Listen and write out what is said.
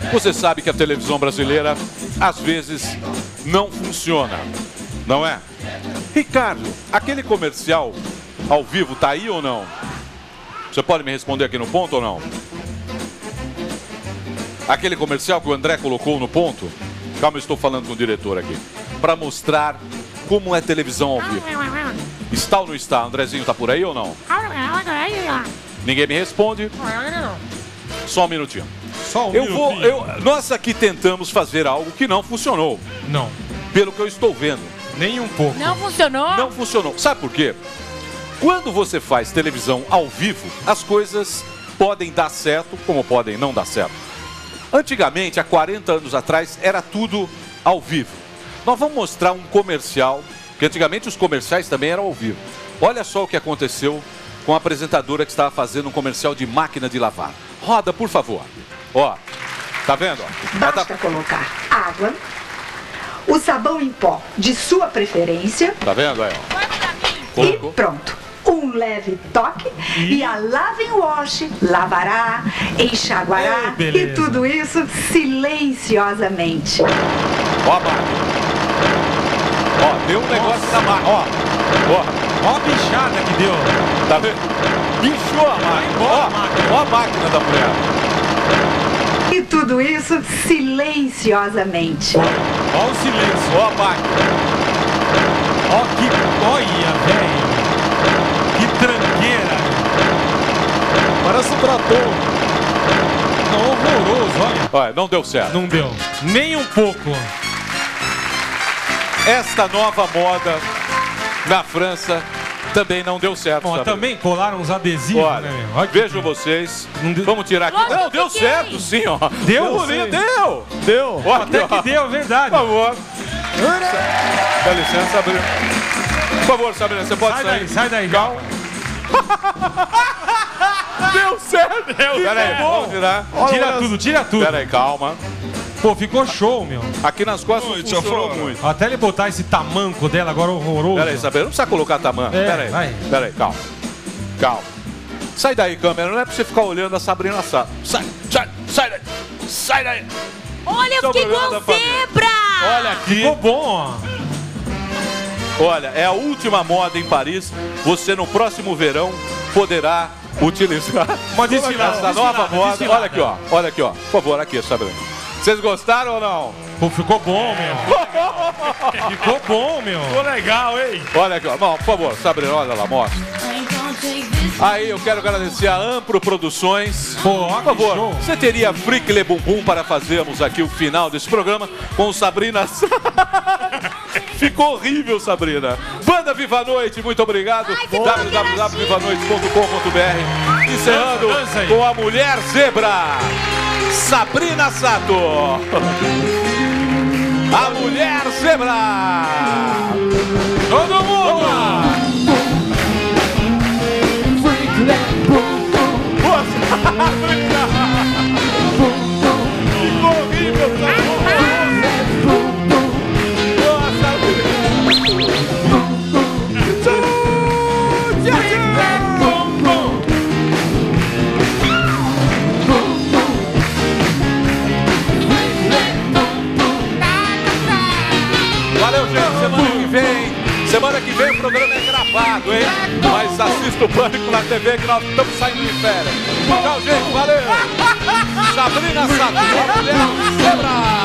Você sabe que a televisão brasileira, às vezes, não funciona, não é? Ricardo, aquele comercial ao vivo tá aí ou não? Você pode me responder aqui no ponto ou não? Aquele comercial que o André colocou no ponto? Calma, eu estou falando com o diretor aqui. Para mostrar como é televisão ao vivo. Está ou não está? Andrezinho tá por aí ou não? Ninguém me responde. Só um minutinho. Só um minutinho. Nós aqui tentamos fazer algo que não funcionou. Não. Pelo que eu estou vendo. Nem um pouco. Não funcionou? Não funcionou. Sabe por quê? Quando você faz televisão ao vivo, as coisas podem dar certo, como podem não dar certo. Antigamente, há 40 anos atrás, era tudo ao vivo. Nós vamos mostrar um comercial, que antigamente os comerciais também eram ao vivo. Olha só o que aconteceu com a apresentadora que estava fazendo um comercial de máquina de lavar. Roda, por favor. Ó, tá vendo? Basta colocar água, o sabão em pó de sua preferência. Tá vendo aí? E pronto. Um leve toque e a Lave Wash lavará, enxaguará e tudo isso silenciosamente. Ó a máquina. Ó, deu um negócio na máquina. Ó a bichada que deu. Tá vendo? Bichou a máquina. Ó a máquina da mulher. E tudo isso silenciosamente. Ó o silêncio. Ó a máquina. Ó que... Olha, velho. Que tranqueira. Parece um trator. Não, horroroso, olha. Olha, não deu certo. Não deu. Nem um pouco. Esta nova moda na França também não deu certo. Ó, também colaram uns adesivos, olha, né? Olha vejam vocês. Vamos tirar aqui. Não, deu certo, sim, ó. Deu? Deu. Ó, até que deu, é verdade. Por favor. Dá licença, Sabrina. Por favor, Sabrina, você pode sair. Sai daí. Calma. Deu certo. Pera aí, vamos tirar. Tira tudo. Pera aí, calma. Pô, ficou show, meu. Aqui nas costas funcionou muito. Até ele botar esse tamanco dela agora horroroso. Pera aí, Sabrina, não precisa colocar tamanco. Pera aí, calma. Calma. Sai daí, câmera, não é pra você ficar olhando a Sabrina Sato. Sai daí. Sai daí. Olha, eu fiquei igual zebra. Olha aqui. Ficou bom, ó. Olha, é a última moda em Paris. Você no próximo verão poderá utilizar essa nova moda. Olha aqui, ó. Olha aqui, ó. Por favor, aqui, Sabrina. Vocês gostaram ou não? Pô, ficou bom, meu. Ficou bom, meu. Ficou legal, hein? Olha aqui, ó. Não, por favor, Sabrina, olha lá, mostra. Aí, eu quero agradecer a Ampro Produções. Pô, por favor, você teria Fricle Bumbum para fazermos aqui o final desse programa com Sabrina. Ficou horrível, Sabrina. Banda Viva a Noite, muito obrigado. www.vivanoite.com.br. Encerrando com a Mulher Zebra, Sabrina Sato. A Mulher Zebra. Todo mundo. Ficou horrível, valeu, gente. Semana que vem o programa é gravado, hein? Mas assista o Pânico na TV que nós estamos saindo de férias. Tchau, gente. Valeu. Sabrina Sato, a Mulher Zebra.